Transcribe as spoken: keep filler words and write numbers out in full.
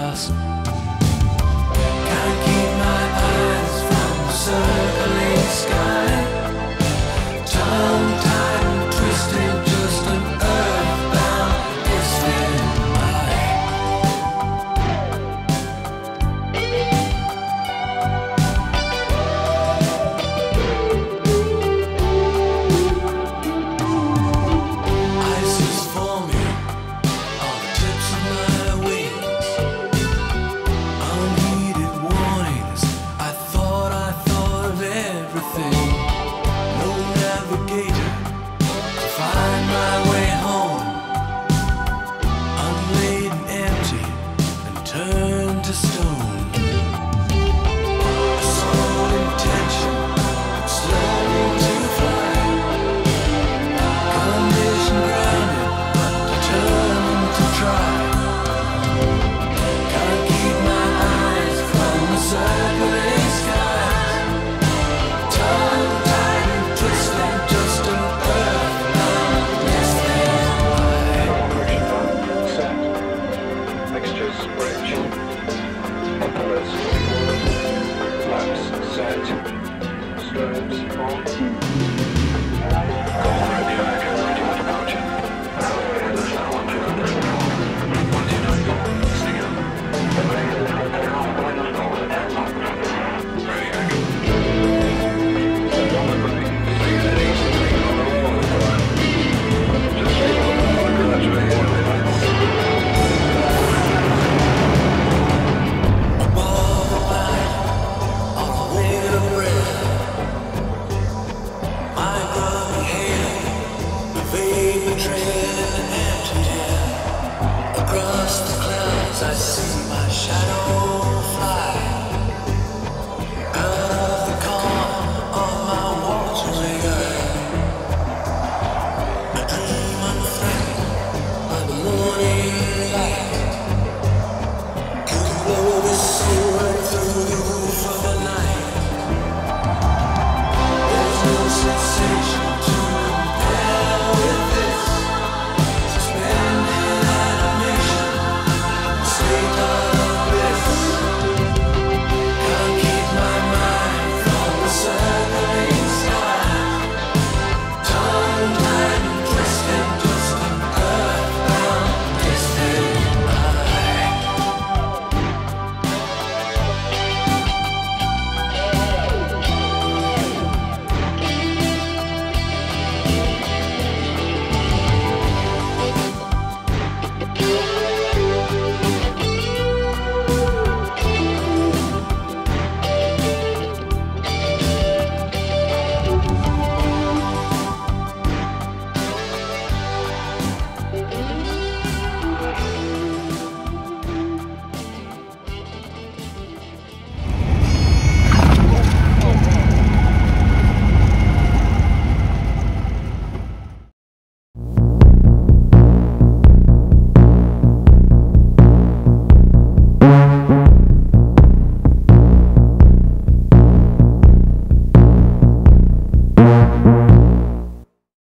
glass. Can't keep my eyes from the circling sky. Tongue-tied and twisted, just an earthbound distant eye. Ice is forming on the tips of my wings. Unheeded warnings, I thought I thought of everything. No navigator to find my way home. Unladen, empty, and turned to stone. A sole intention, slowly to fly. Condition grounded, but determined to try. Can't keep my eyes from the circling skies. Tongue-tied and twisted, just an earthbound distant eye. Operation button set. Mixtures bridge. Propellers forward. Flaps set. Strobes on.